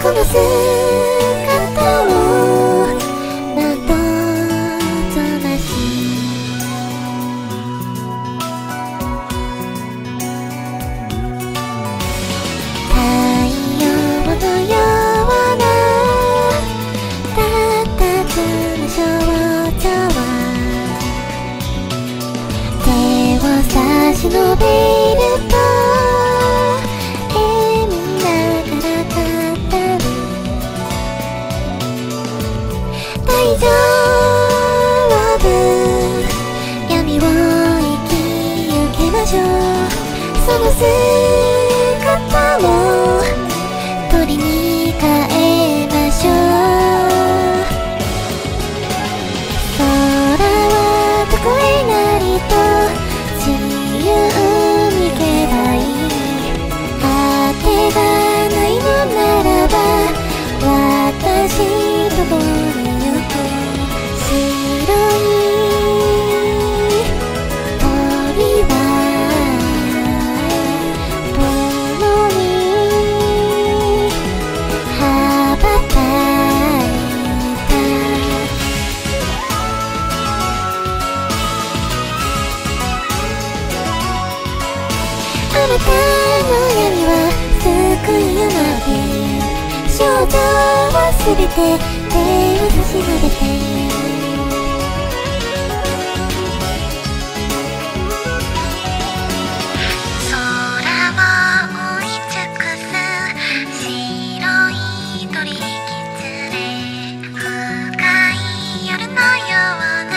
その姿をなんととなし太陽のようなたたずむ少女は手を差し伸べると笑みながら語る大丈夫闇を生き抜けましょうその姿を鳥に変えましょう空はどこへなりと自由に行けばいい果てがないのならば私と共に行く白い鳥は共に羽ばたいたあなたの闇は救いを待て少女はすべて手を差し伸べて空を覆い尽くす白い鳥狐深い夜のような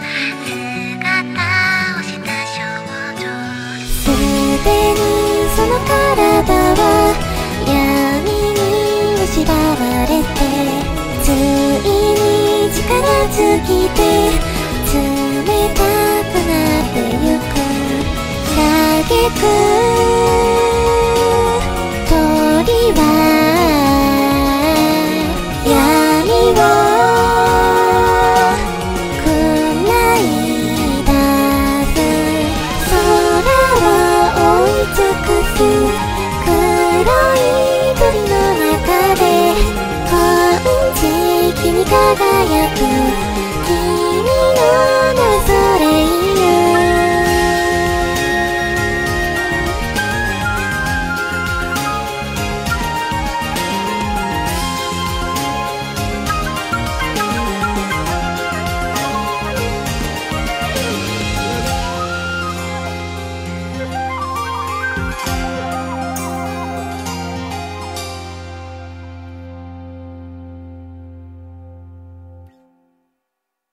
姿をした少女すでにその体は闇に縛られてついに力尽きて冷たくなってゆく嘆く